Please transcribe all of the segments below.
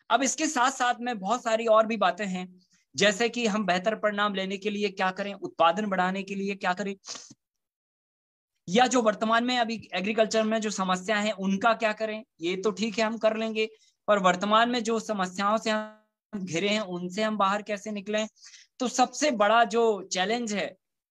अब इसके साथ साथ में बहुत सारी और भी बातें हैं, जैसे कि हम बेहतर परिणाम लेने के लिए क्या करें, उत्पादन बढ़ाने के लिए क्या करें, या जो वर्तमान में अभी एग्रीकल्चर में जो समस्या है उनका क्या करें। ये तो ठीक है हम कर लेंगे, पर वर्तमान में जो समस्याओं से हम घिरे हैं उनसे हम बाहर कैसे निकलें। तो सबसे बड़ा जो चैलेंज है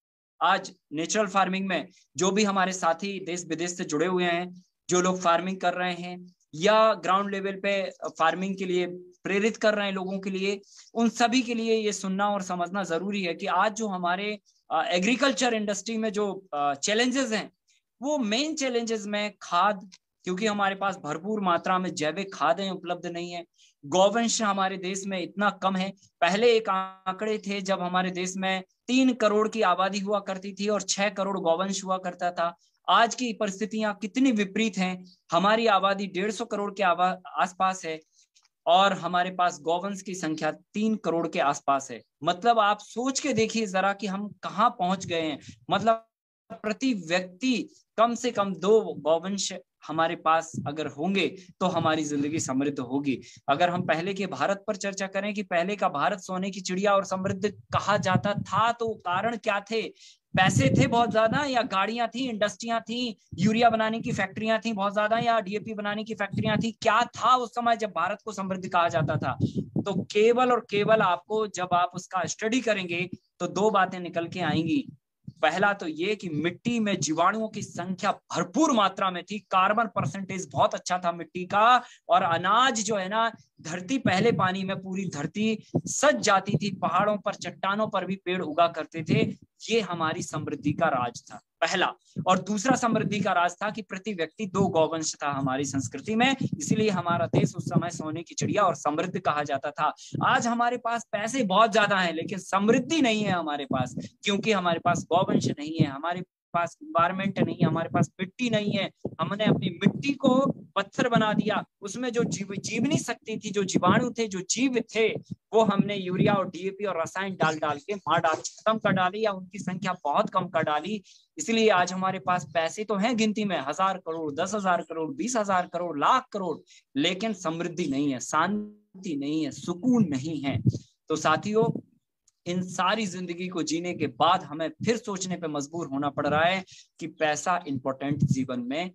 आज नेचुरल फार्मिंग में, जो भी हमारे साथी देश विदेश से जुड़े हुए हैं, जो लोग फार्मिंग कर रहे हैं या ग्राउंड लेवल पे फार्मिंग के लिए प्रेरित कर रहे हैं लोगों के लिए, उन सभी के लिए ये सुनना और समझना जरूरी है कि आज जो हमारे एग्रीकल्चर इंडस्ट्री में जो चैलेंजेस हैं, वो मेन चैलेंजेस में खाद, क्योंकि हमारे पास भरपूर मात्रा में जैविक खादें उपलब्ध नहीं है। गौवंश हमारे देश में इतना कम है। पहले एक आंकड़े थे जब हमारे देश में 3 करोड़ की आबादी हुआ करती थी और 6 करोड़ गौवंश हुआ करता था। आज की परिस्थितियां कितनी विपरीत हैं। हमारी आबादी 150 करोड़ के आसपास है और हमारे पास गौवंश की संख्या 3 करोड़ के आसपास है। मतलब आप सोच के देखिए जरा कि हम कहाँ पहुंच गए हैं। मतलब प्रति व्यक्ति कम से कम 2 गौवंश हमारे पास अगर होंगे तो हमारी जिंदगी समृद्ध होगी। अगर हम पहले के भारत पर चर्चा करें कि पहले का भारत सोने की चिड़िया और समृद्ध कहा जाता था, तो कारण क्या थे? पैसे थे बहुत ज्यादा, या गाड़ियां थी, इंडस्ट्रियां थी, यूरिया बनाने की फैक्ट्रियां थी बहुत ज्यादा, या डीएपी बनाने की फैक्ट्रियां थी? क्या था उस समय जब भारत को समृद्ध कहा जाता था? तो केवल और केवल आपको जब आप उसका स्टडी करेंगे तो 2 बातें निकल के आएंगी। पहला तो ये कि मिट्टी में जीवाणुओं की संख्या भरपूर मात्रा में थी, कार्बन परसेंटेज बहुत अच्छा था मिट्टी का, और अनाज जो है ना, धरती पहले पानी में पूरी धरती सज जाती थी, पहाड़ों पर चट्टानों पर भी पेड़ उगा करते थे। ये हमारी समृद्धि का राज था पहला। और दूसरा समृद्धि का राज था कि प्रति व्यक्ति 2 गौवंश था हमारी संस्कृति में, इसलिए हमारा देश उस समय सोने की चिड़िया और समृद्ध कहा जाता था। आज हमारे पास पैसे बहुत ज्यादा हैं लेकिन समृद्धि नहीं है हमारे पास, क्योंकि हमारे पास गौवंश नहीं है, हमारे पास इन्वायरमेंट नहीं है, हमारे पास मिट्टी नहीं है। हमने अपनी मिट्टी को पत्थर बना दिया, उसमें जो जीवनी शक्ति थी, जो जीवाणु थे, जो जीव थे, वो हमने यूरिया और डीएपी और रसायन डाल डाल के मार डाल खत्म कर डाली, या उनकी संख्या बहुत कम कर डाली। इसलिए आज हमारे पास पैसे तो हैं गिनती में, 1000 करोड़, 10,000 करोड़, 20,000 करोड़, लाख करोड़, लेकिन समृद्धि नहीं है, शांति नहीं है, सुकून नहीं है। तो साथियों, इन सारी जिंदगी को जीने के बाद हमें फिर सोचने पे मजबूर होना पड़ रहा है कि पैसा इंपॉर्टेंट जीवन में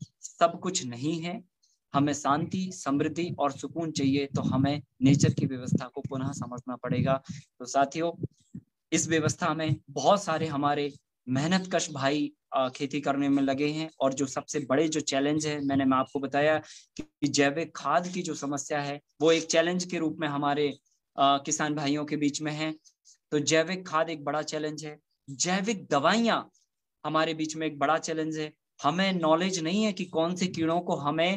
सब कुछ नहीं है। हमें शांति, समृद्धि और सुकून चाहिए तो हमें नेचर की व्यवस्था को पुनः समझना पड़ेगा। तो साथियों, इस व्यवस्था में बहुत सारे हमारे मेहनतकश भाई खेती करने में लगे हैं, और जो सबसे बड़े जो चैलेंज है, मैंने आपको बताया कि जैविक खाद की जो समस्या है वो एक चैलेंज के रूप में हमारे किसान भाइयों के बीच में है। तो जैविक खाद एक बड़ा चैलेंज है। जैविक दवाइयां हमारे बीच में एक बड़ा चैलेंज है। हमें नॉलेज नहीं है कि कौन से कीड़ों को हमें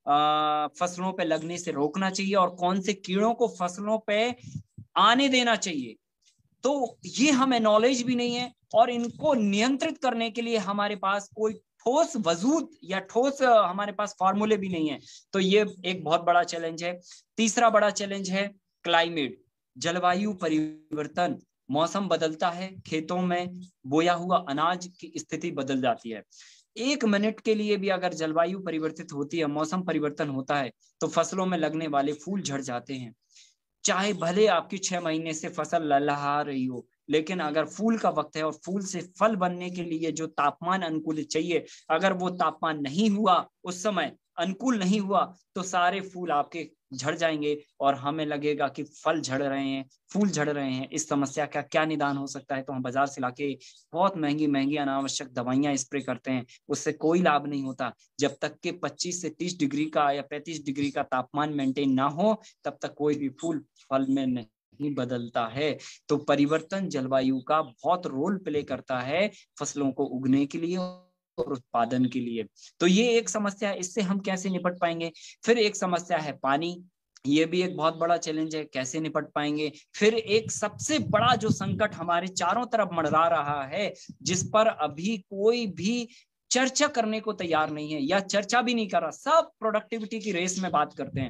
फसलों पे लगने से रोकना चाहिए और कौन से कीड़ों को फसलों पे आने देना चाहिए। तो ये हमें नॉलेज भी नहीं है, और इनको नियंत्रित करने के लिए हमारे पास कोई ठोस वजूद या ठोस हमारे पास फॉर्मूले भी नहीं है। तो ये एक बहुत बड़ा चैलेंज है। तीसरा बड़ा चैलेंज है क्लाइमेट, जलवायु परिवर्तन। मौसम बदलता है, खेतों में बोया हुआ अनाज की स्थिति बदल जाती है। 1 मिनट के लिए भी अगर जलवायु परिवर्तित होती है, मौसम परिवर्तन होता है, तो फसलों में लगने वाले फूल झड़ जाते हैं। चाहे भले आपकी 6 महीने से फसल लहलहा रही हो, लेकिन अगर फूल का वक्त है और फूल से फल बनने के लिए जो तापमान अनुकूल चाहिए, अगर वो तापमान नहीं हुआ, उस समय अनुकूल नहीं हुआ, तो सारे फूल आपके झड़ जाएंगे और हमें लगेगा कि फल झड़ रहे हैं, फूल झड़ रहे हैं। इस समस्या का क्या निदान हो सकता है? तो हम बाजार से लाके बहुत महंगी महंगी अनावश्यक दवाइयां स्प्रे करते हैं, उससे कोई लाभ नहीं होता। जब तक के 25 से 30 डिग्री का या 35 डिग्री का तापमान मेंटेन ना हो, तब तक कोई भी फूल फल में नहीं बदलता है। तो परिवर्तन जलवायु का बहुत रोल प्ले करता है फसलों को उगने के लिए और उत्पादन के लिए। तो ये एक समस्या है, इससे हम कैसे निपट पाएंगे? फिर एक समस्या है पानी, ये भी एक बहुत बड़ा चैलेंज है, कैसे निपट पाएंगे? फिर एक सबसे बड़ा जो संकट हमारे चारों तरफ मंडरा रहा है, जिस पर अभी कोई भी चर्चा करने को तैयार नहीं है या चर्चा भी नहीं कर रहा, सब प्रोडक्टिविटी की रेस में बात करते हैं,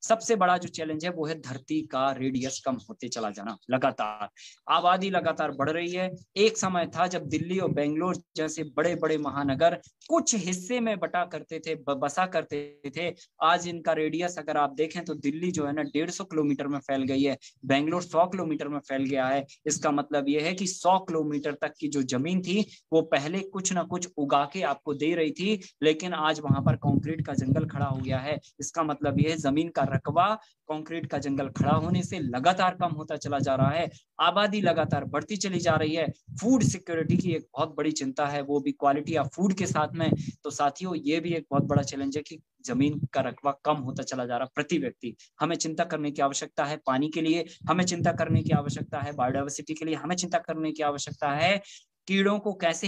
सबसे बड़ा जो चैलेंज है वो है धरती का रेडियस कम होते चला जाना लगातार। आबादी लगातार बढ़ रही है। एक समय था जब दिल्ली और बेंगलोर जैसे बड़े बड़े महानगर कुछ हिस्से में बसा करते थे। आज इनका रेडियस अगर आप देखें तो दिल्ली जो है ना 150 किलोमीटर में फैल गई है, बेंगलोर 100 किलोमीटर में फैल गया है। इसका मतलब यह है कि 100 किलोमीटर तक की जो जमीन थी वो पहले कुछ ना कुछ उगा के आपको दे रही थी, लेकिन आज वहां पर कंक्रीट का जंगल खड़ा हो गया है। इसका मतलब यह है जमीन का रकबा कंक्रीट का जंगल खड़ा होने से लगातार कम होता चला जा रहा है। आबादी लगातार बढ़ती चली जा रही है। फूड सिक्योरिटी की एक बहुत बड़ी चिंता है, वो भी क्वालिटी ऑफ फूड के साथ में। तो साथियों ये भी एक बहुत बड़ा चैलेंज है कि जमीन का रकबा कम होता चला जा रहा प्रति व्यक्ति। हमें चिंता करने की आवश्यकता है पानी के लिए, हमें चिंता करने की आवश्यकता है बायोडायवर्सिटी के लिए, हमें चिंता करने की आवश्यकता है कीड़ों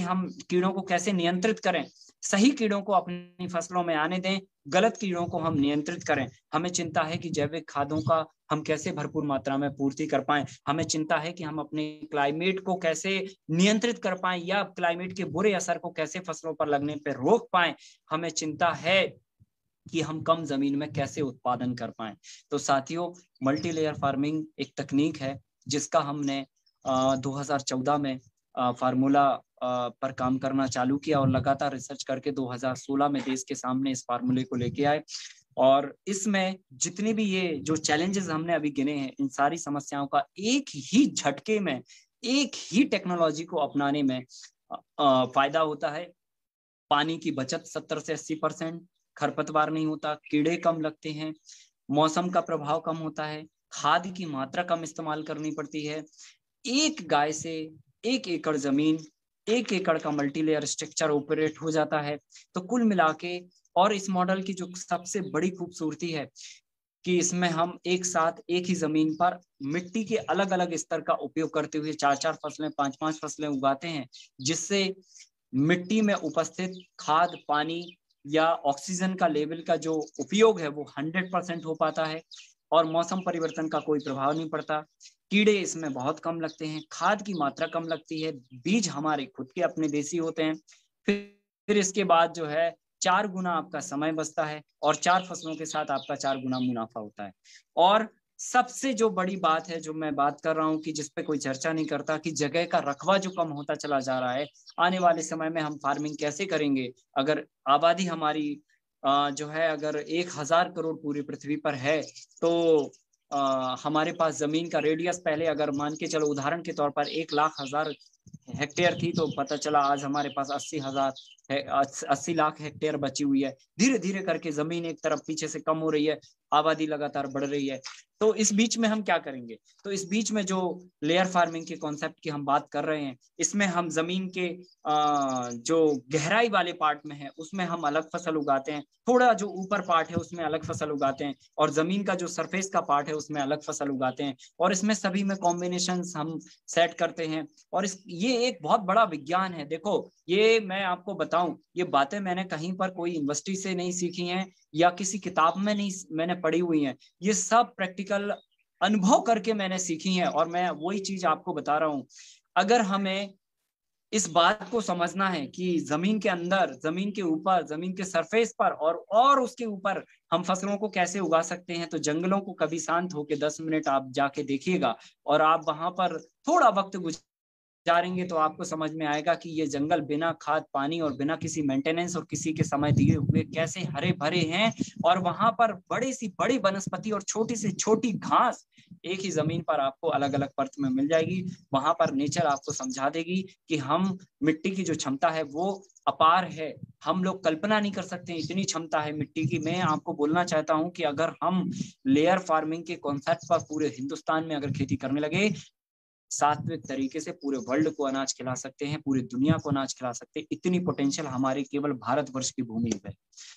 को कैसे नियंत्रित करें, सही कीड़ों को अपनी फसलों में आने दें, गलत कीड़ों को हम नियंत्रित करें। हमें चिंता है कि जैविक खादों का हम कैसे भरपूर मात्रा में पूर्ति कर पाएं। हमें चिंता है कि हम अपने क्लाइमेट को कैसे नियंत्रित कर पाएं या क्लाइमेट के बुरे असर को कैसे फसलों पर लगने पर रोक पाएं। हमें चिंता है कि हम कम जमीन में कैसे उत्पादन कर पाएं। तो साथियों मल्टी लेयर फार्मिंग एक तकनीक है जिसका हमने 2014 में फार्मूला पर काम करना चालू किया और लगातार रिसर्च करके 2016 में देश के सामने इस फार्मूले को लेके आए। और इसमें जितनी भी ये जो चैलेंजेस हमने अभी गिने हैं, इन सारी समस्याओं का एक ही झटके में, एक ही टेक्नोलॉजी को अपनाने में फायदा होता है। पानी की बचत 70 से 80%, खरपतवार नहीं होता, कीड़े कम लगते हैं, मौसम का प्रभाव कम होता है, खाद की मात्रा कम इस्तेमाल करनी पड़ती है। एक गाय से 1 एकड़ जमीन, 1 एकड़ का मल्टीलेयर स्ट्रक्चर ऑपरेट हो जाता है। तो कुल मिला के, और इस मॉडल की जो सबसे बड़ी खूबसूरती है कि इसमें हम एक साथ एक ही जमीन पर मिट्टी के अलग अलग स्तर का उपयोग करते हुए 4-4 फसलें, 5-5 फसलें उगाते हैं, जिससे मिट्टी में उपस्थित खाद, पानी या ऑक्सीजन का लेवल का जो उपयोग है वो 100% हो पाता है और मौसम परिवर्तन का कोई प्रभाव नहीं पड़ता। कीड़े इसमें बहुत कम लगते हैं, खाद की मात्रा कम लगती है, बीज हमारे खुद के अपने देसी होते हैं। फिर इसके बाद जो है 4 गुना आपका समय बचता है और 4 फसलों के साथ आपका 4 गुना मुनाफा होता है। और सबसे जो बड़ी बात है, जो मैं बात कर रहा हूँ कि जिसपे कोई चर्चा नहीं करता, कि जगह का रकबा जो कम होता चला जा रहा है। आने वाले समय में हम फार्मिंग कैसे करेंगे अगर आबादी हमारी जो है अगर 1000 करोड़ पूरी पृथ्वी पर है, तो हमारे पास जमीन का रेडियस पहले अगर मान के चलो उदाहरण के तौर पर 1,00,000 हेक्टेयर थी, तो पता चला आज हमारे पास 80 लाख हेक्टेयर बची हुई है। धीरे धीरे करके जमीन एक तरफ पीछे से कम हो रही है, आबादी लगातार बढ़ रही है। तो इस बीच में हम क्या करेंगे? तो इस बीच में जो लेयर फार्मिंग के कॉन्सेप्ट की हम बात कर रहे हैं, इसमें हम जमीन के जो गहराई वाले पार्ट में है उसमें हम अलग फसल उगाते हैं, थोड़ा जो ऊपर पार्ट है उसमें अलग फसल उगाते हैं, और जमीन का जो सरफेस का पार्ट है उसमें अलग फसल उगाते हैं, और इसमें सभी में कॉम्बिनेशन हम सेट करते हैं। और ये एक बहुत बड़ा विज्ञान है। देखो, ये मैं आपको बताऊं, ये बातें मैंने कहीं पर कोई यूनिवर्सिटी से नहीं सीखी हैं या किसी किताब में नहीं मैंने पढ़ी हुई हैं, ये सब प्रैक्टिकल अनुभव करके मैंने सीखी हैं। और मैं वही चीज आपको बता रहा हूं। अगर हमें इस बात को समझना है कि जमीन के अंदर, जमीन के ऊपर, जमीन के सरफेस पर और उसके ऊपर हम फसलों को कैसे उगा सकते हैं, तो जंगलों को कभी शांत होके 10 मिनट आप जाके देखिएगा और आप वहां पर थोड़ा वक्त गुजारेंगे तो आपको समझ में आएगा कि ये जंगल बिना खाद पानी और बिना किसी मेंटेनेंस और किसी के समय दिए हुए कैसे हरे भरे हैं। और वहां पर बड़ी सी बड़ी वनस्पति और छोटी से छोटी घास एक ही जमीन पर आपको अलग अलग परत में मिल जाएगी। वहां पर नेचर आपको समझा देगी कि हम मिट्टी की जो क्षमता है वो अपार है। हम लोग कल्पना नहीं कर सकते इतनी क्षमता है मिट्टी की। मैं आपको बोलना चाहता हूं कि अगर हम लेयर फार्मिंग के कॉन्सेप्ट पर पूरे हिंदुस्तान में अगर खेती करने लगे, सात्विक तरीके से पूरे वर्ल्ड को अनाज खिला सकते हैं, पूरी दुनिया को अनाज खिला सकते हैं। इतनी पोटेंशियल हमारे केवल भारतवर्ष की भूमि में,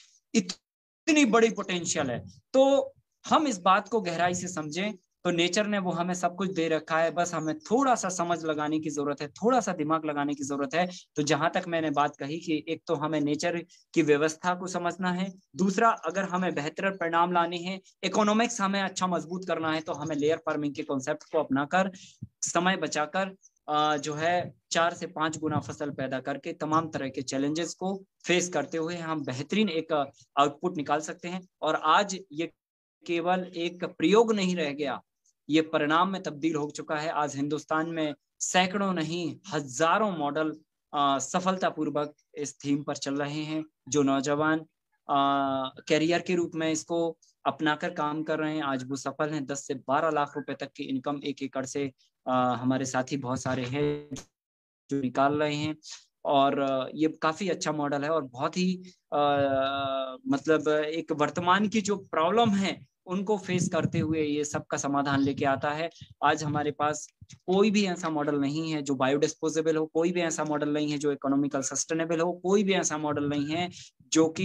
इतनी बड़ी पोटेंशियल है। तो हम इस बात को गहराई से समझें तो नेचर ने वो हमें सब कुछ दे रखा है, बस हमें थोड़ा सा समझ लगाने की जरूरत है, थोड़ा सा दिमाग लगाने की जरूरत है। तो जहां तक मैंने बात कही कि एक तो हमें नेचर की व्यवस्था को समझना है, दूसरा अगर हमें बेहतर परिणाम लाने हैं, इकोनॉमिक्स हमें अच्छा मजबूत करना है, तो हमें लेयर फार्मिंग के कॉन्सेप्ट को अपनाकर समय बचाकर जो है 4 से 5 गुना फसल पैदा करके तमाम तरह के चैलेंजेस को फेस करते हुए हम बेहतरीन एक आउटपुट निकाल सकते हैं। और आज ये केवल एक प्रयोग नहीं रह गया, ये परिणाम में तब्दील हो चुका है। आज हिंदुस्तान में सैकड़ों नहीं हजारों मॉडल सफलतापूर्वक इस थीम पर चल रहे हैं, जो नौजवान कैरियर के रूप में इसको अपनाकर काम कर रहे हैं। आज वो सफल हैं। 10 से 12 लाख रुपए तक की इनकम एक एकड़ से हमारे साथी बहुत सारे हैं जो निकाल रहे हैं। और ये काफी अच्छा मॉडल है और बहुत ही मतलब एक वर्तमान की जो प्रॉब्लम है उनको फेस करते हुए ये सबका समाधान लेके आता है। आज हमारे पास कोई भी ऐसा मॉडल नहीं है जो बायोडिस्पोजेबल हो, कोई भी ऐसा मॉडल नहीं है जो इकोनॉमिकल सस्टेनेबल हो, कोई भी ऐसा मॉडल नहीं है जो कि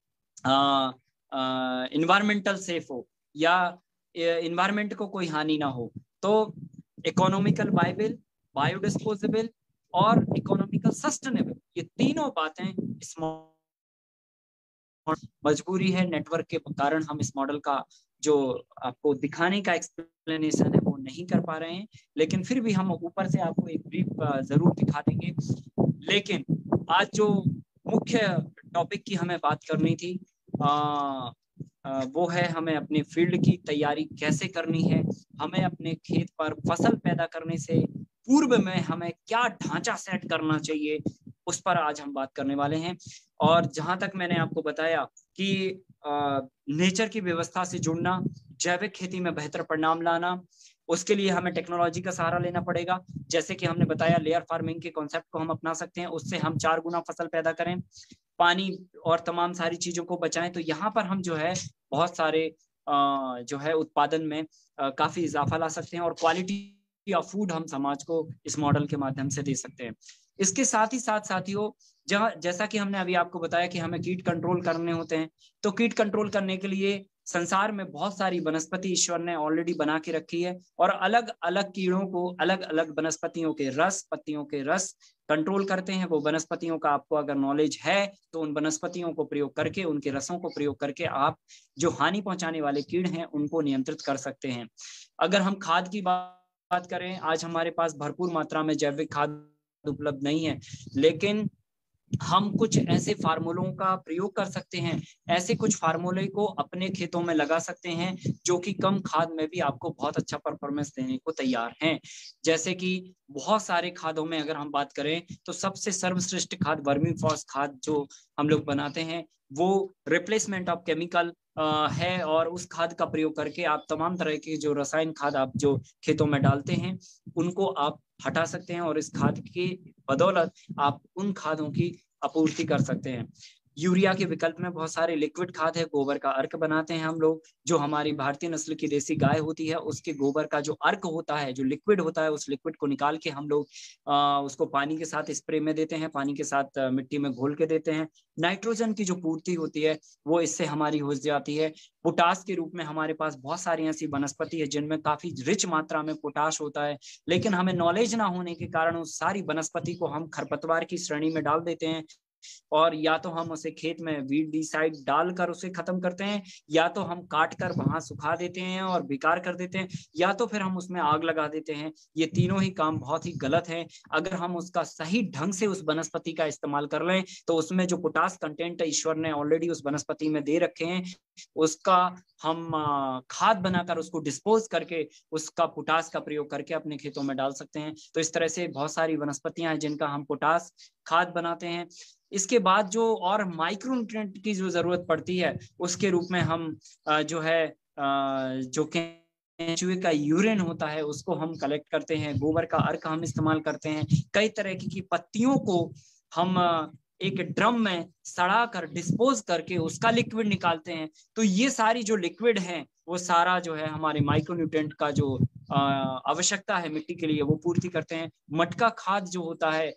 इन्वायरमेंटल सेफ हो या इन्वायरमेंट को कोई हानि ना हो। तो इकोनॉमिकल वायबल, बायोडिस्पोजेबल और इकोनॉमिकल सस्टेनेबल, ये तीनों बातें इस मजबूरी है। नेटवर्क के कारण हम इस मॉडल का जो आपको दिखाने का एक्सप्लेनेशन है वो नहीं कर पा रहे हैं, लेकिन फिर भी हम ऊपर से आपको एक ब्रीफ जरूर दिखा देंगे। लेकिन आज जो मुख्य टॉपिक की हमें बात करनी थी वो है हमें अपने फील्ड की तैयारी कैसे करनी है, हमें अपने खेत पर फसल पैदा करने से पूर्व में हमें क्या ढांचा सेट करना चाहिए, उस पर आज हम बात करने वाले हैं। और जहां तक मैंने आपको बताया कि नेचर की व्यवस्था से जुड़ना, जैविक खेती में बेहतर परिणाम लाना, उसके लिए हमें टेक्नोलॉजी का सहारा लेना पड़ेगा। जैसे कि हमने बताया लेयर फार्मिंग के कॉन्सेप्ट को हम अपना सकते हैं, उससे हम 4 गुना फसल पैदा करें, पानी और तमाम सारी चीजों को बचाएं। तो यहाँ पर हम जो है बहुत सारे जो है उत्पादन में काफी इजाफा ला सकते हैं और क्वालिटी ऑफ फूड हम समाज को इस मॉडल के माध्यम से दे सकते हैं। इसके साथ ही साथ साथियों, जैसा कि हमने अभी आपको बताया कि हमें कीट कंट्रोल करने होते हैं, तो कीट कंट्रोल करने के लिए संसार में बहुत सारी वनस्पति ईश्वर ने ऑलरेडी बना के रखी है और अलग अलग कीड़ों को अलग अलग वनस्पतियों के रस, पत्तियों के रस कंट्रोल करते हैं। वो वनस्पतियों का आपको अगर नॉलेज है तो उन वनस्पतियों को प्रयोग करके, उनके रसों को प्रयोग करके आप जो हानि पहुंचाने वाले कीड़ हैं उनको नियंत्रित कर सकते हैं। अगर हम खाद की बात करें, आज हमारे पास भरपूर मात्रा में जैविक खाद उपलब्ध नहीं है, लेकिन हम कुछ ऐसे फार्मूलों का प्रयोग कर सकते हैं, ऐसे कुछ फार्मूले को अपने खेतों में लगा सकते हैं जो कि कम खाद में भी आपको बहुत अच्छा परफॉर्मेंस देने को तैयार हैं। जैसे कि बहुत सारे खादों में अगर हम बात करें तो सबसे सर्वश्रेष्ठ खाद वर्मीफॉस खाद जो हम लोग बनाते हैं वो रिप्लेसमेंट ऑफ केमिकल है, और उस खाद का प्रयोग करके आप तमाम तरह के जो रसायन खाद आप जो खेतों में डालते हैं उनको आप हटा सकते हैं और इस खाद की बदौलत आप उन खादों की आपूर्ति कर सकते हैं। यूरिया के विकल्प में बहुत सारे लिक्विड खाद है। गोबर का अर्क बनाते हैं हम लोग, जो हमारी भारतीय नस्ल की देसी गाय होती है उसके गोबर का जो अर्क होता है, जो लिक्विड होता है, उस लिक्विड को निकाल के हम लोग उसको पानी के साथ स्प्रे में देते हैं, पानी के साथ मिट्टी में घोल के देते हैं। नाइट्रोजन की जो पूर्ति होती है वो इससे हमारी हो जाती है। पोटास के रूप में हमारे पास बहुत सारी ऐसी वनस्पति है जिनमें काफी रिच मात्रा में पोटाश होता है, लेकिन हमें नॉलेज ना होने के कारण उस सारी वनस्पति को हम खरपतवार की श्रेणी में डाल देते हैं, और या तो हम उसे खेत में वीडीसाइड डालकर उसे खत्म करते हैं, या तो हम काट कर वहां सुखा देते हैं और बेकार कर देते हैं, या तो फिर हम उसमें आग लगा देते हैं। ये तीनों ही काम बहुत ही गलत है। अगर हम उसका सही ढंग से उस वनस्पति का इस्तेमाल कर लें तो उसमें जो पोटास कंटेंट ईश्वर ने ऑलरेडी उस वनस्पति में दे रखे हैं उसका हम खाद बनाकर उसको डिस्पोज करके उसका पोटास का प्रयोग करके अपने खेतों में डाल सकते हैं। तो इस तरह से बहुत सारी वनस्पतियां हैं जिनका हम पोटास खाद बनाते हैं। इसके बाद जो और माइक्रो न्यूट्रिएंट की जो जरूरत पड़ती है उसके रूप में हम जो है जो केंचुए का यूरिन होता है उसको हम कलेक्ट करते हैं, गोबर का अर्क हम इस्तेमाल करते हैं, कई तरह की पत्तियों को हम एक ड्रम में सड़ा कर डिस्पोज करके उसका लिक्विड निकालते हैं। तो ये सारी जो लिक्विड है वो सारा जो है हमारे माइक्रोन्यूट्रिएंट का जो आवश्यकता है मिट्टी के लिए वो पूर्ति करते हैं। मटका खाद जो होता है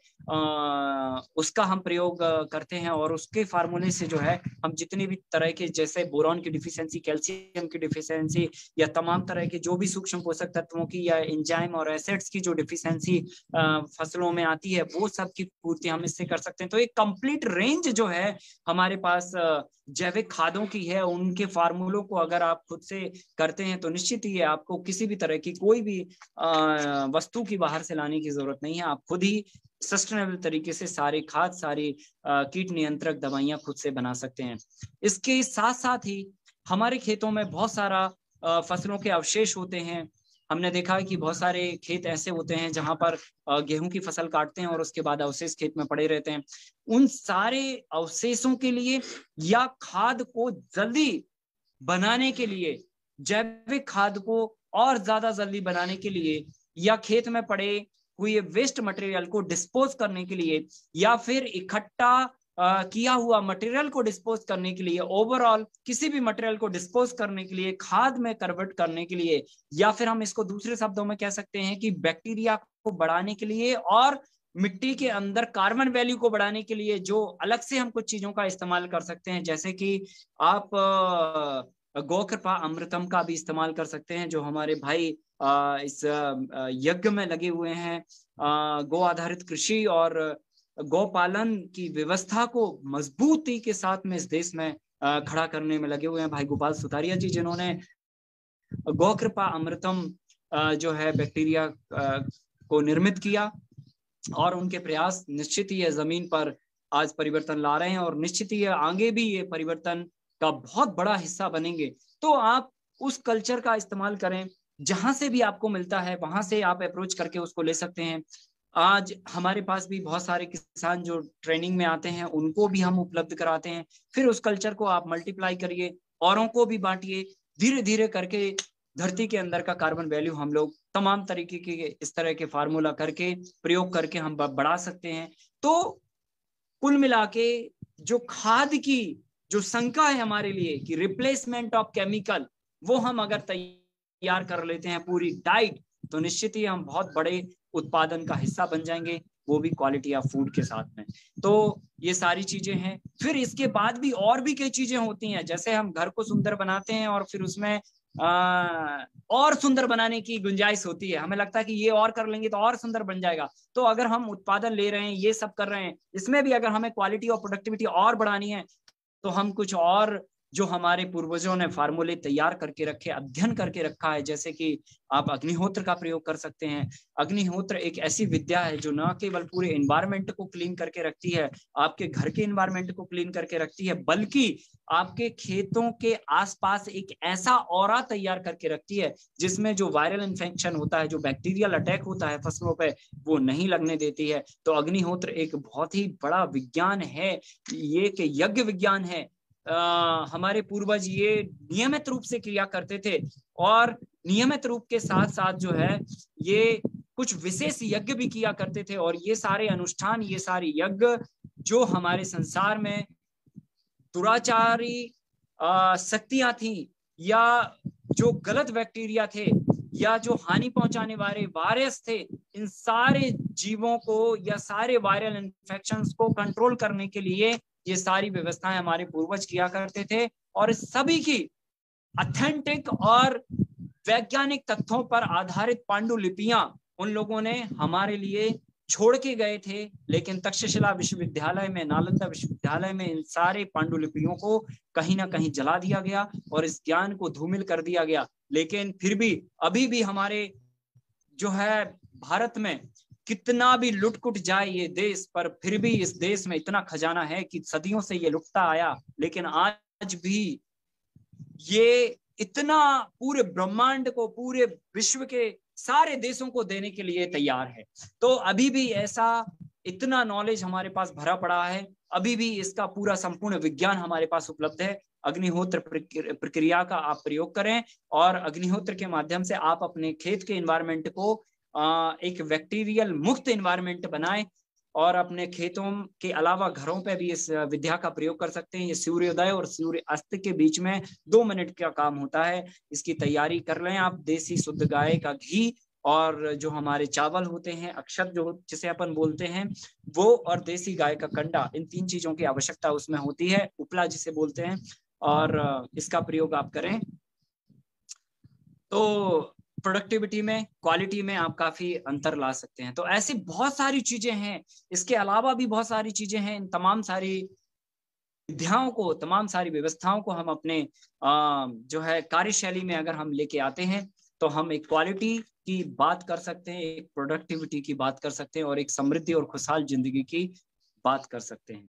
उसका हम प्रयोग करते हैं और उसके फार्मूले से जो है हम जितने भी तरह के जैसे बोरॉन की डिफिशियंसी, कैल्शियम की डिफिशियंसी या तमाम तरह के जो भी सूक्ष्म पोषक तत्वों की या एंजाइम और एसिड्स की जो डिफिशियंसी फसलों में आती है वो सब की पूर्ति हम इससे कर सकते हैं। तो एक कंप्लीट रेंज जो है हमारे पास जैविक खादों की है, उनके फार्मूलों को अगर आप खुद से करते हैं तो निश्चित ही है आपको किसी भी तरह की कोई भी वस्तु की बाहर से लाने की जरूरत नहीं है। आप खुद ही सस्टेनेबल तरीके से सारे खाद, सारी कीट नियंत्रक दवाइयां खुद से बना सकते हैं। इसके साथ साथ ही हमारे खेतों में बहुत सारा फसलों के अवशेष होते हैं। हमने देखा है कि बहुत सारे खेत ऐसे होते हैं जहां पर गेहूं की फसल काटते हैं और उसके बाद अवशेष खेत में पड़े रहते हैं। उन सारे अवशेषों के लिए या खाद को जल्दी बनाने के लिए, जैविक खाद को और ज्यादा जल्दी बनाने के लिए, या खेत में पड़े हुए वेस्ट मटेरियल को डिस्पोज करने के लिए, या फिर इकट्ठा किया हुआ मटेरियल को डिस्पोज करने के लिए, ओवरऑल किसी भी मटेरियल को डिस्पोज करने के लिए, खाद में कन्वर्ट करने के लिए, या फिर हम इसको दूसरे शब्दों में कह सकते हैं कि बैक्टीरिया को बढ़ाने के लिए और मिट्टी के अंदर कार्बन वैल्यू को बढ़ाने के लिए, जो अलग से हम कुछ चीजों का इस्तेमाल कर सकते हैं। जैसे कि आप गौ कृपा अमृतम का भी इस्तेमाल कर सकते हैं, जो हमारे भाई इस यज्ञ में लगे हुए हैं, गौ आधारित कृषि और गौ पालन की व्यवस्था को मजबूती के साथ में इस देश में खड़ा करने में लगे हुए हैं। भाई गोपाल सुतारिया जी, जिन्होंने गौ कृपा अमृतम जो है बैक्टीरिया को निर्मित किया, और उनके प्रयास निश्चित ही जमीन पर आज परिवर्तन ला रहे हैं और निश्चित ही आगे भी ये परिवर्तन का बहुत बड़ा हिस्सा बनेंगे। तो आप उस कल्चर का इस्तेमाल करें, जहां से भी आपको मिलता है वहां से आप अप्रोच करके उसको ले सकते हैं। आज हमारे पास भी बहुत सारे किसान जो ट्रेनिंग में आते हैं, उनको भी हम उपलब्ध कराते हैं। फिर उस कल्चर को आप मल्टीप्लाई करिए, औरों को भी बांटिए, धीरे धीरे करके धरती के अंदर का कार्बन वैल्यू हम लोग तमाम तरीके के इस तरह के फार्मूला करके, प्रयोग करके हम बढ़ा सकते हैं। तो कुल मिला के जो खाद की जो शंका है हमारे लिए कि रिप्लेसमेंट ऑफ केमिकल, वो हम अगर तैयार कर लेते हैं पूरी डाइट, तो निश्चित ही हम बहुत बड़े उत्पादन का हिस्सा बन जाएंगे, वो भी क्वालिटी ऑफ फूड के साथ में। तो ये सारी चीजें हैं। फिर इसके बाद भी और भी कई चीजें होती हैं, जैसे हम घर को सुंदर बनाते हैं और फिर उसमें और सुंदर बनाने की गुंजाइश होती है। हमें लगता है कि ये और कर लेंगे तो और सुंदर बन जाएगा। तो अगर हम उत्पादन ले रहे हैं, ये सब कर रहे हैं, इसमें भी अगर हमें क्वालिटी और प्रोडक्टिविटी और बढ़ानी है, तो हम कुछ और जो हमारे पूर्वजों ने फार्मूले तैयार करके रखे, अध्ययन करके रखा है, जैसे कि आप अग्निहोत्र का प्रयोग कर सकते हैं। अग्निहोत्र एक ऐसी विद्या है जो न केवल पूरे एनवायरनमेंट को क्लीन करके रखती है, आपके घर के एनवायरनमेंट को क्लीन करके रखती है, बल्कि आपके खेतों के आसपास एक ऐसा ऑरा तैयार करके रखती है जिसमें जो वायरल इन्फेक्शन होता है, जो बैक्टीरियल अटैक होता है फसलों पे, वो नहीं लगने देती है। तो अग्निहोत्र एक बहुत ही बड़ा विज्ञान है, ये एक यज्ञ विज्ञान है। हमारे पूर्वज ये नियमित रूप से किया करते थे, और नियमित रूप के साथ साथ जो है ये कुछ विशेष यज्ञ भी किया करते थे। और ये सारे अनुष्ठान, ये सारे यज्ञ जो हमारे संसार में दुराचारी शक्तियां थी, या जो गलत बैक्टीरिया थे, या जो हानि पहुंचाने वाले वायरस थे, इन सारे जीवों को या सारे वायरल इन्फेक्शंस को कंट्रोल करने के लिए ये सारी व्यवस्थाएं हमारे पूर्वज किया करते थे। और इस सभी की ऑथेंटिक और वैज्ञानिक तथ्यों पर आधारित पांडुलिपियां उन लोगों ने हमारे लिए छोड़ के गए थे। लेकिन तक्षशिला विश्वविद्यालय में, नालंदा विश्वविद्यालय में इन सारे पांडुलिपियों को कहीं ना कहीं जला दिया गया और इस ज्ञान को धूमिल कर दिया गया। लेकिन फिर भी अभी भी हमारे जो है भारत में कितना भी लुटकुट जाए ये देश, पर फिर भी इस देश में इतना खजाना है कि सदियों से ये लुटता आया, लेकिन आज भी ये इतना पूरे ब्रह्मांड को, पूरे विश्व के सारे देशों को देने के लिए तैयार है। तो अभी भी ऐसा इतना नॉलेज हमारे पास भरा पड़ा है, अभी भी इसका पूरा संपूर्ण विज्ञान हमारे पास उपलब्ध है। अग्निहोत्र प्रक्रिया का आप प्रयोग करें, और अग्निहोत्र के माध्यम से आप अपने खेत के एनवायरनमेंट को एक बैक्टीरियल मुक्त एनवायरनमेंट बनाएं, और अपने खेतों के अलावा घरों पे भी इस विद्या का प्रयोग कर सकते हैं। ये सूर्योदय और सूर्य अस्त के बीच में 2 मिनट का काम होता है। इसकी तैयारी कर लें आप। देसी शुद्ध गाय का घी, और जो हमारे चावल होते हैं अक्षत, जो जिसे अपन बोलते हैं वो, और देसी गाय का कंडा, इन 3 चीजों की आवश्यकता उसमें होती है, उपला जिसे बोलते हैं। और इसका प्रयोग आप करें तो प्रोडक्टिविटी में, क्वालिटी में आप काफी अंतर ला सकते हैं। तो ऐसी बहुत सारी चीजें हैं, इसके अलावा भी बहुत सारी चीजें हैं। इन तमाम सारी विद्याओं को, तमाम सारी व्यवस्थाओं को हम अपने जो है कार्यशैली में अगर हम लेके आते हैं, तो हम एक क्वालिटी की बात कर सकते हैं, एक प्रोडक्टिविटी की बात कर सकते हैं, और एक समृद्धि और खुशहाल जिंदगी की बात कर सकते हैं।